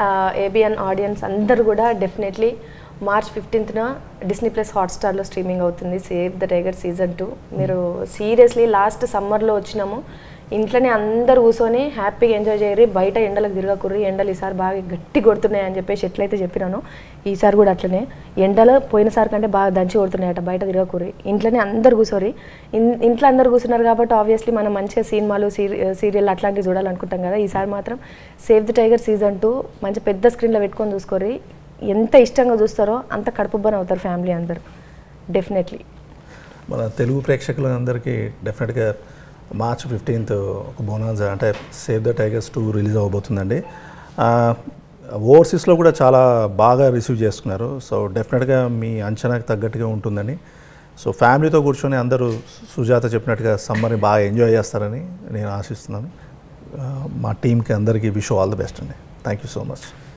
ABN audience అందరూ కూడా definitely March 15న డిస్నీ ప్లస్ హాట్స్టార్లో స్ట్రీమింగ్ అవుతుంది సేవ్ ద టైగర్ సీజన్ 2. మీరు సీరియస్లీ లాస్ట్ సమ్మర్లో వచ్చినాము, ఇంట్లోనే అందరు కూర్చొని హ్యాపీగా ఎంజాయ్ చేయరు, బయట ఎండలకు తిరగకుర్రి, ఎండలు ఈసారి బాగా గట్టి కొడుతున్నాయి అని చెప్పేసి ఎట్లయితే చెప్పినానో ఈసారి కూడా అట్లనే ఎండలు పోయినసారి కంటే బాగా దంచి కొడుతున్నాయట, బయట తిరగకుర్రి, ఇంట్లోనే అందరు కూర్చోరి. ఇంట్లో అందరు కూర్చున్నారు కాబట్టి ఆబ్వియస్లీ మనం మంచిగా సినిమాలు సీరియల్ అట్లాంటివి చూడాలనుకుంటాం కదా. ఈసారి మాత్రం సేవ్ ద టైగర్ సీజన్ 2 మంచి పెద్ద స్క్రీన్లో పెట్టుకొని చూసుకోరి. ఎంత ఇష్టంగా చూస్తారో అంత కడుపుబ్బని అవుతారు ఫ్యామిలీ అందరు డెఫినెట్లీ. మన తెలుగు ప్రేక్షకులందరికీ డెఫినెట్గా మార్చ్ 15th ఒక బోనాజా అంటే సేవ్ ద టైగర్స్ 2 రిలీజ్ అవ్వబోతుందండి. ఓవర్సీస్లో కూడా చాలా బాగా రిసీవ్ చేసుకున్నారు. సో డెఫినెట్గా మీ అంచనాకి తగ్గట్టుగా ఉంటుందని, సో ఫ్యామిలీతో కూర్చొని అందరూ సుజాత చెప్పినట్టుగా సమ్మర్ని బాగా ఎంజాయ్ చేస్తారని నేను ఆశిస్తున్నాను. మా టీంకి అందరికీ విష్ ఆల్ ది బెస్ట్ అండి. Thank you so much.